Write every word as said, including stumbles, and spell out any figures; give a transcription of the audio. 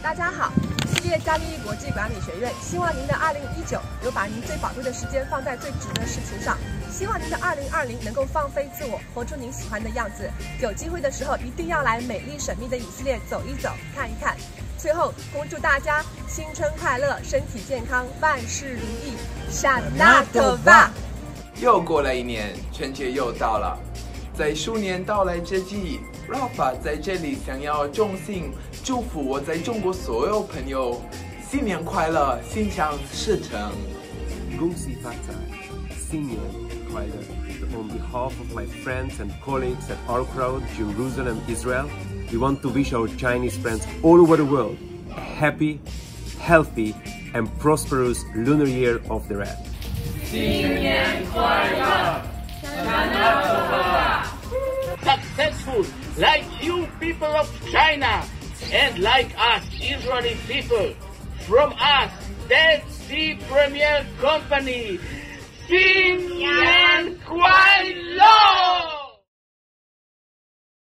大家好，企业加利益国际管理学院希望您的二零一九有把您最宝贵的时间放在最值得的事情上，希望您的二零二零能够放飞自我，活出您喜欢的样子。有机会的时候一定要来美丽神秘的以色列走一走，看一看。最后，恭祝大家新春快乐，身体健康，万事如意。Shana Tova。 又过了一年，春节又到了。在鼠年到来之际 ，Rafa 在这里想要衷心祝福我在中国所有朋友新年快乐，心想事成。 恭喜发财，新年快乐。On behalf of my friends and colleagues at our crowd, Jerusalem, Israel, we want to wish our Chinese friends all over the world a happy, healthy, and prosperous Lunar Year of the Rat. 新年快乐 Shana Tova. Successful like you people of China and like us Israeli people. From us, Dead Sea Premier Company. 新年